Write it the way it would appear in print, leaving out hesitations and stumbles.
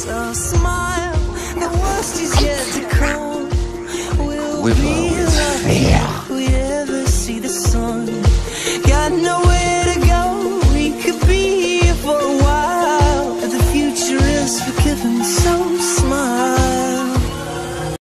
So smile, the worst is yet to come. We'll be lucky if we ever see the sun. Got nowhere to go, we could be here for a while, but the future is forgiven so slow.